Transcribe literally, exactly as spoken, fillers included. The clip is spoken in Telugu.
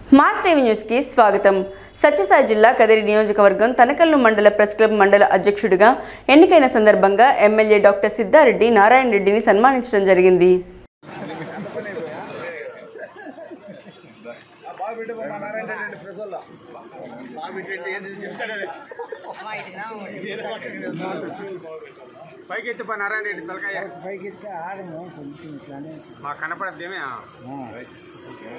MassTv న్యూస్ కి స్వాగతం. సత్యసాయి జిల్లా కదిరి నియోజకవర్గం తనకల్లు మండల ప్రెస్ క్లబ్ మండల అధ్యక్షుడిగా ఎన్నికైన సందర్భంగా ఎమ్మెల్యే డాక్టర్ సిద్ధారెడ్డి నారాయణ రెడ్డిని సన్మానించడం జరిగింది. పైకెత్తి పా నారాయణ రెడ్డి తలకాయ పైకెత్తి ఆడము కొంచెం ఇట్లానే మా కనపడద్దేమే.